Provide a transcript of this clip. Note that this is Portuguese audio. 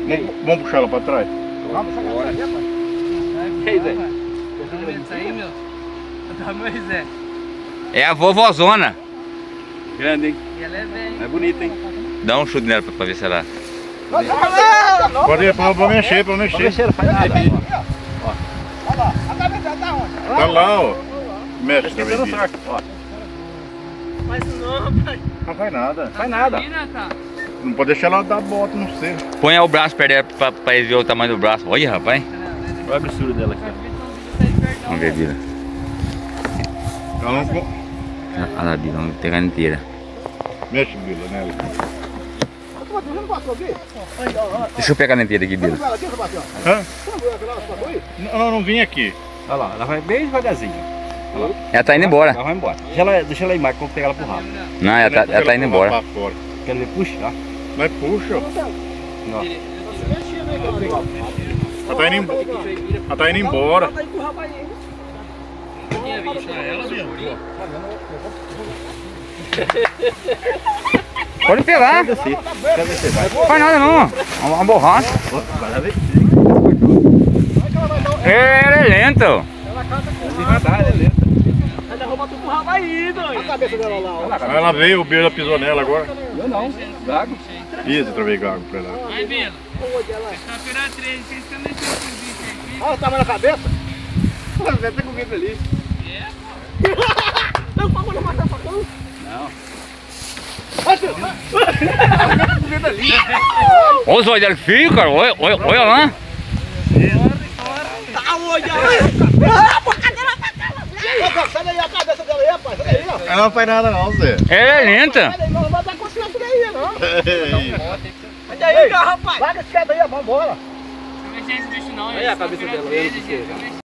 Vamos puxar ela pra trás? Vamos, bora. E aí, Zé? Isso aí, meu. O tamanho, Zé. É a vovozona. Grande, hein? E ela é velha. É bonita, hein? Dá um chute nela pra ver se ela... Pode ir pra mexer, pra mexer. Não faz nada. Olha lá, a cabeça tá onde? Tá lá, ó. Mexe também. no saco, ó. Faz isso não, rapaz. Não faz nada. Faz nada. Não pode deixar ela dar bota no seu. Põe o braço perto dela pra ele ver o tamanho do braço. Olha, rapaz. Olha o absurdo dela aqui. Vamos ver, Bila. Ela não... Olha lá, Bila, vamos pegar ela inteira. Mexe, Bila, nela. Deixa eu pegar ela inteira aqui, Bila. Hã? Não vim aqui. Olha lá, ela vai bem devagarzinho. Olha lá. Ela tá indo embora. Ela vai embora. Deixa ela ir mais, que eu vou pegar ela pro rabo. Não, ela tá indo embora. Pra fora. Quer ver? Puxa, ó. Mas puxa, ó. Ó. Ela tá indo embora. Pode pegar. Não faz nada não. Uma borracha. Vai lá ver. Ela é lenta. Devagar, ela é lenta. Ela rouba tudo pro rabo aí, doido. A cabeça dela lá, ó. Ela veio, o Bila pisou nela agora. Eu não. Gago. Isso, eu travei gago pra ela. Vai, Bila. Sexta-feira 13, vocês estão mexendo com o bicho aqui. Olha o tamanho da cabeça. Você tá com o bicho ali. É, pô. Não, pra quando matar facão. Não. Olha os olhos dela feio, cara. Olha lá. Tá olhando. Sai daí a cabeça dela aí, rapaz. Sai daí, ó. Ela não faz nada não, Zé. Ela é lenta. Sai daí, não vai dar consciência daí, não. Sai daí, cara, rapaz. Larga esse cara daí, vambora. Não mexer esse bicho não. Olha a cabeça dela, olha o que é.